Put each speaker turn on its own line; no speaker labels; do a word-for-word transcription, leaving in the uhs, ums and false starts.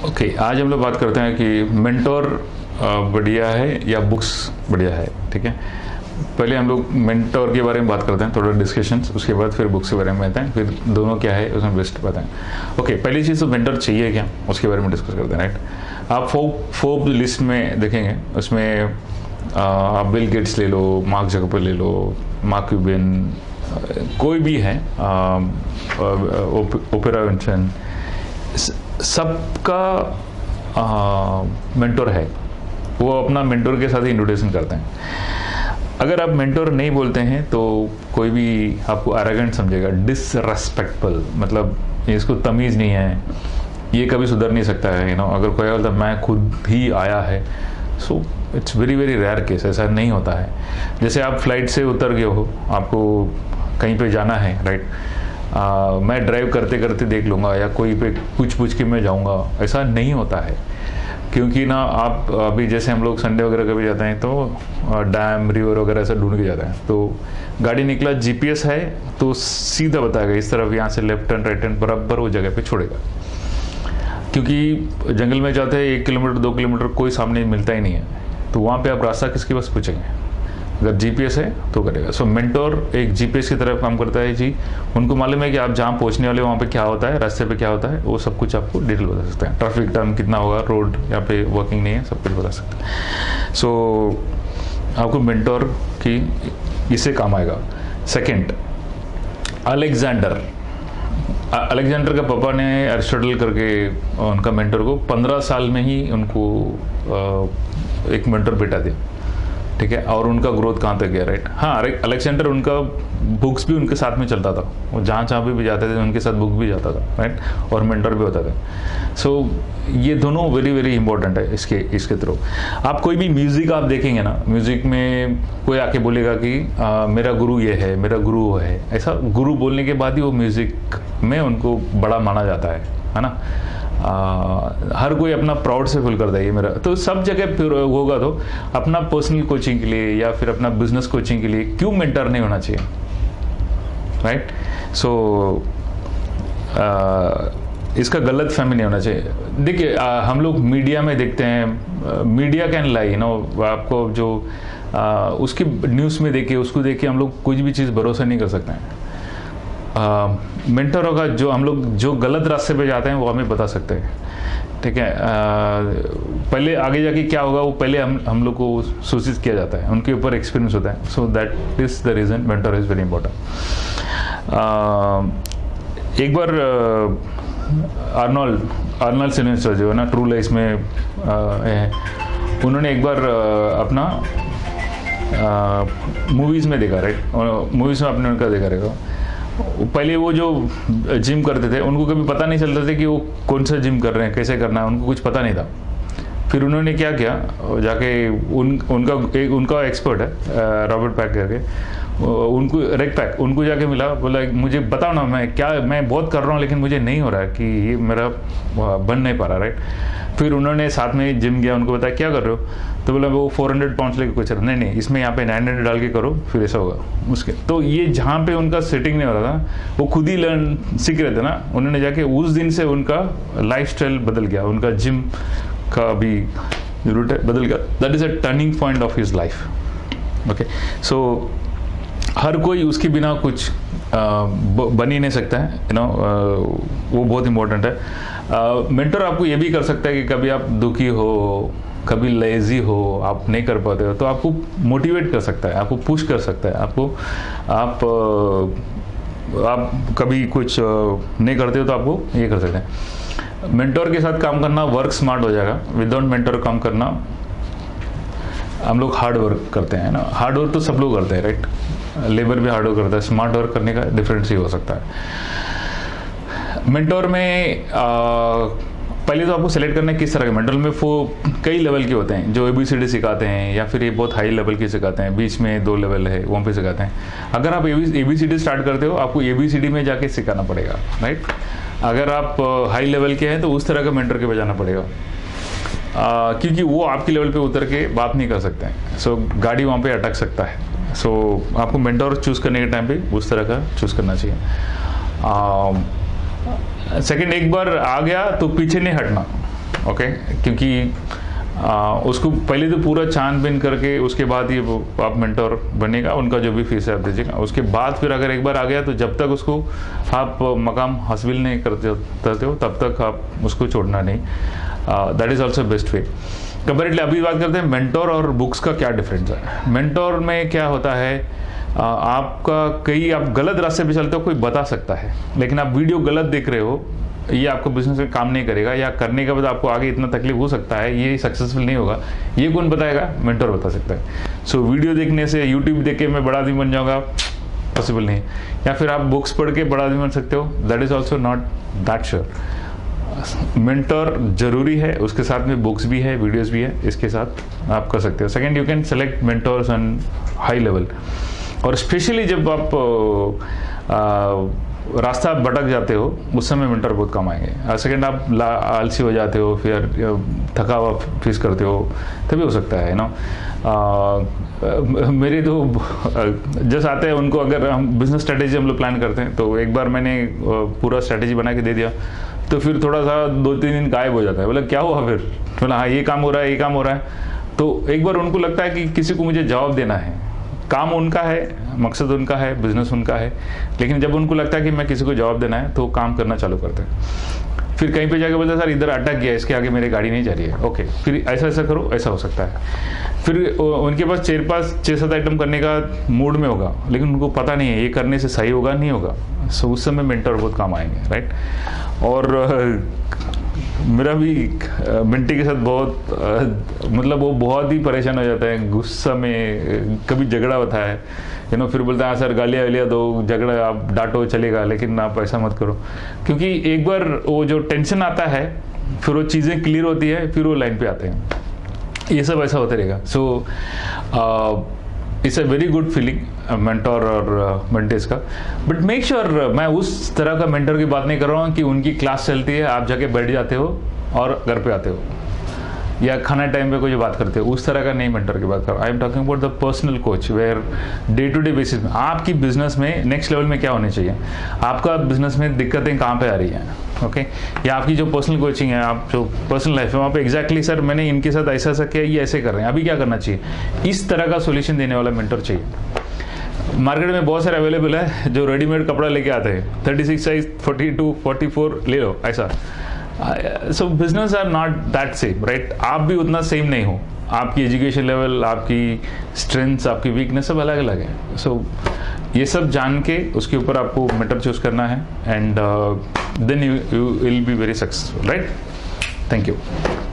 Okay okay, आज हम लोग बात करते हैं कि मेंटोर बढ़िया है या बुक्स बढ़िया है। ठीक है, पहले हम लोग मेंटोर के बारे में बात करते हैं, थोड़ा डिस्कशंस, उसके बाद फिर बुक्स के बारे में आते हैं, फिर दोनों क्या है उसमें बेस्ट बताएं। ओके okay, पहली चीज़ तो मेंटोर चाहिए क्या, उसके बारे में डिस्कस करते हैं। राइट, आप फोर्ब फोर्ब लिस्ट में देखेंगे, उसमें आ, आप बिल गेट्स ले लो, मार्क जकरबर्ग ले लो, मार्क क्यूबिन, कोई भी है, ओपेरा विंसन, सबका मेंटोर है, वो अपना मेंटोर के साथ ही इंट्रोडक्शन करते हैं। अगर आप मेंटोर नहीं बोलते हैं तो कोई भी आपको एरोगेंट समझेगा, डिसरेस्पेक्टफुल, मतलब इसको तमीज़ नहीं है, ये कभी सुधर नहीं सकता है। यू नो, अगर कोई बोलता मैं खुद ही आया है, so it's very very rare case, ऐसा नहीं होता है। जैसे आप फ्लाइट से उतर गए हो, आपको कहीं पे जाना है, राइट, आ, मैं ड्राइव करते करते देख लूँगा या कोई पे पूछ पूछ के मैं जाऊँगा, ऐसा नहीं होता है। क्योंकि ना आप अभी जैसे हम लोग संडे वगैरह कभी जाते हैं तो डैम रिवर वगैरह ऐसा ढूंढ के जाते हैं, तो गाड़ी निकला, जीपीएस है तो सीधा बताएगा इस तरफ, यहाँ से लेफ्ट टर्न राइट टर्न, बराबर वो जगह पे छोड़ेगा। क्योंकि जंगल में जाते हैं एक किलोमीटर दो किलोमीटर कोई सामने मिलता ही नहीं है, तो वहाँ पे आप रास्ता किसके पास पूछेंगे, अगर जीपीएस है तो करेगा। सो so, मेंटोर एक जीपीएस की तरफ काम करता है जी, उनको मालूम है कि आप जहाँ पहुँचने वाले वहाँ पे क्या होता है, रास्ते पे क्या होता है, वो सब कुछ आपको डिटेल बता सकते हैं। ट्रैफिक टर्म कितना होगा, रोड यहाँ पे वर्किंग नहीं है, सब कुछ बता सकते हैं। सो so, आपको मेंटोर की इससे काम आएगा। सेकेंड, अलेक्जेंडर अलेक्जेंडर का पापा ने एरिस्टोटल करके उनका मेंटोर को पंद्रह साल में ही उनको एक मेंटोर बेटा दिया। ठीक है, और उनका ग्रोथ कहाँ तक गया, राइट। हाँ, अलेक्जेंडर उनका बुक्स भी उनके साथ में चलता था, वो जहाँ जहाँ भी, भी जाते थे उनके साथ बुक भी जाता था, राइट, और मेंटर भी होता था। सो so, ये दोनों वेरी वेरी इंपॉर्टेंट है इसके इसके थ्रू। आप कोई भी म्यूज़िक आप देखेंगे ना, म्यूज़िक में कोई आके बोलेगा कि आ, मेरा गुरु ये है, मेरा गुरु वो है, ऐसा गुरु बोलने के बाद ही वो म्यूज़िक में उनको बड़ा माना जाता है है ना। आ, हर कोई अपना प्राउड से फील करता है ये मेरा, तो सब जगह होगा। तो अपना पर्सनल कोचिंग के लिए या फिर अपना बिजनेस कोचिंग के लिए क्यों मेंटर नहीं होना चाहिए, राइट। सो इसका गलत फहमी नहीं होना चाहिए। देखिए, हम लोग मीडिया में देखते हैं, media can lie, you know, आपको जो आ, उसकी न्यूज़ में देखे, उसको देख के हम लोग कुछ भी चीज़ भरोसा नहीं कर सकते हैं। मेंटर होगा जो हम लोग जो गलत रास्ते पे जाते हैं वो हमें बता सकते हैं। ठीक है, पहले आगे जाके क्या होगा वो पहले हम हम लोग को सूचित किया जाता है, उनके ऊपर एक्सपीरियंस होता है। So that is the reason mentor is very important. एक बार आर्नोल्ड आर्नोल्ड शिवार्ज़नेगर जो है ना, ट्रू लाइफ में है, उन्होंने एक बार अपना मूवीज़ में देखा, राइट, मूवीज़ में आपने उनका देखा रहेगा। पहले वो जो जिम करते थे उनको कभी पता नहीं चलता था कि वो कौन सा जिम कर रहे हैं, कैसे करना है, उनको कुछ पता नहीं था। फिर उन्होंने क्या किया, जाके उन उनका एक उनका एक्सपर्ट है रॉबर्ट पैक करके, उनको रेक पैक उनको जाके मिला, बोला मुझे बताओ ना, मैं क्या मैं बहुत कर रहा हूँ लेकिन मुझे नहीं हो रहा है कि ये मेरा बन नहीं पा रहा, राइट। फिर उन्होंने साथ में जिम गया, उनको बताया क्या कर रहे हो, तो बोला वो फोर हंड्रेड पाउंड्स लेके कुछ नहीं नहीं इसमें यहाँ पे नाइन हंड्रेड डाल के करो, फिर ऐसा होगा उसके। तो ये जहाँ पे उनका सेटिंग नहीं हो रहा था, वो खुद ही लर्न सीख रहे थे ना, उन्होंने जाके उस दिन से उनका लाइफस्टाइल बदल गया, उनका जिम का भी रूट बदल गया। That is a turning point of his life. Okay, so हर कोई उसके बिना कुछ बन ही नहीं सकता है, यू नो, वो बहुत इंपॉर्टेंट है। मेंटर आपको ये भी कर सकता है कि कभी आप दुखी हो, कभी लेजी हो, आप नहीं कर पाते हो, तो आपको मोटिवेट कर सकता है, आपको पुश कर सकता है, आपको आप आप कभी कुछ नहीं करते हो तो आपको ये कर सकते हैं। मेंटर के साथ काम करना वर्क स्मार्ट हो जाएगा। विदाउट मेंटर काम करना, हम लोग हार्ड वर्क करते हैं ना, हार्ड वर्क तो सब लोग करते हैं, राइट, लेबर भी हार्ड वर्क करता है, स्मार्ट वर्क करने का डिफरेंस ही हो सकता है। मेंटोर में आ, पहले तो आपको सेलेक्ट करना है किस तरह के मेंटोर में। वो कई लेवल के होते हैं जो एबीसीडी सिखाते हैं, या फिर ये बहुत हाई लेवल के सिखाते हैं, बीच में दो लेवल है वहाँ पे सिखाते हैं। अगर आप एबीसीडी स्टार्ट करते हो, आपको एबीसीडी में जाके सिखाना पड़ेगा, राइट। अगर आप हाई लेवल के हैं तो उस तरह का मेंटर के पास जाना पड़ेगा, आ, क्योंकि वो आपके लेवल पे उतर के बात नहीं कर सकते हैं। सो so, गाड़ी वहाँ पे अटक सकता है। सो so, आपको मेंटर चूज़ करने के टाइम पे उस तरह का चूज़ करना चाहिए। सेकंड, एक बार आ गया तो पीछे नहीं हटना, ओके, क्योंकि आ, उसको पहले तो पूरा छानबीन करके उसके बाद ये आप मेंटोर बनेगा, उनका जो भी फीस है आप दीजिएगा। उसके बाद फिर अगर एक बार आ गया तो जब तक उसको आप मकाम हासिल नहीं करते करते हो तब तक आप उसको छोड़ना नहीं। That is also best way. Comparatively अभी बात करते हैं मेंटोर और बुक्स का क्या डिफरेंस है। मेंटोर में क्या होता है, आ, आपका कई आप गलत रास्ते पे चलते हो, कोई बता सकता है, लेकिन आप वीडियो गलत देख रहे हो, ये आपको बिजनेस में काम नहीं करेगा, या करने के बाद आपको आगे इतना तकलीफ हो सकता है, ये सक्सेसफुल नहीं होगा, ये कौन बताएगा? मेंटोर बता सकता है। सो so, वीडियो देखने से, यूट्यूब देख के मैं बड़ा आदमी बन जाऊंगा, पॉसिबल नहीं। या फिर आप बुक्स पढ़ के बड़ा आदमी बन सकते हो, that is also not that sure. Mentor जरूरी है, उसके साथ में बुक्स भी है, वीडियोस भी है, इसके साथ आप कर सकते हो। Second, you can select mentors on high level, और स्पेशली जब आप आ, रास्ता भटक जाते हो उस समय मेंटर बहुत कम आएंगे। सेकेंड, आप आलसी हो जाते हो, फिर थका हुआ फीस करते हो, तभी हो सकता है ना। मेरे तो जस्ट आते हैं उनको, अगर हम बिजनेस स्ट्रेटेजी हम लोग प्लान करते हैं तो एक बार मैंने पूरा स्ट्रेटेजी बना के दे दिया तो फिर थोड़ा सा दो तीन दिन गायब हो जाता है। बोला क्या हुआ? फिर बोला हाँ ये काम हो रहा है, ये काम हो रहा है। तो एक बार उनको लगता है कि किसी को मुझे जवाब देना है, काम उनका है, मकसद उनका है, बिजनेस उनका है, लेकिन जब उनको लगता है कि मैं किसी को जवाब देना है तो काम करना चालू करते हैं। फिर कहीं पे जाके बोलते हैं सर इधर अटक गया, इसके आगे मेरी गाड़ी नहीं जा रही है। ओके, फिर ऐसा ऐसा करो, ऐसा हो सकता है। फिर उनके पास चार पास छः सात आइटम करने का मूड में होगा, लेकिन उनको पता नहीं है ये करने से सही होगा नहीं होगा। सो उस समय मेंटर बहुत काम आएंगे, राइट। और मेरा भी मिंटी के साथ बहुत मतलब वो बहुत ही परेशान हो जाता है, गुस्सा में कभी झगड़ा होता है, यू नो, फिर बोलता है सर गालियाँ वालियाँ दो, झगड़ा आप डांटो चलेगा, लेकिन आप ऐसा मत करो। क्योंकि एक बार वो जो टेंशन आता है फिर वो चीज़ें क्लियर होती है, फिर वो लाइन पे आते हैं। ये सब ऐसा होता रहेगा। So it's a very good feeling mentor और मेंटेस का। बट मेक श्योर, मैं उस तरह का मेंटर की बात नहीं कर रहा हूँ कि उनकी क्लास चलती है, आप जाके बैठ जाते हो और घर पे आते हो, या खाना टाइम पे कोई बात करते हो, उस तरह का नहीं मेंटर की बात कर रहा हूँ। I am talking about the personal coach, where day to day basis में आपकी बिजनेस में नेक्स्ट लेवल में क्या होने चाहिए, आपका बिजनेस में दिक्कतें कहाँ पे आ रही हैं, ओके okay? या आपकी जो पर्सनल कोचिंग है, आप जो पर्सनल लाइफ है वहाँ पे एग्जैक्टली सर मैंने इनके साथ ऐसा ऐसा किया, ये ऐसे कर रहे हैं, अभी क्या करना चाहिए, इस तरह का सोल्यूशन देने वाला मेंटर चाहिए। मार्केट में बहुत सारे अवेलेबल है जो रेडीमेड कपड़ा लेके आते हैं, thirty six size, forty two, forty four ले लो, ऐसा। So business are not that same, right. आप भी उतना सेम नहीं हो, आपकी एजुकेशन लेवल, आपकी स्ट्रेंथ्स, आपकी वीकनेस सब अलग अलग है। सो so, ये सब जान के उसके ऊपर आपको मेंटर चूज करना है, and then you you will be very successful, right. Thank you.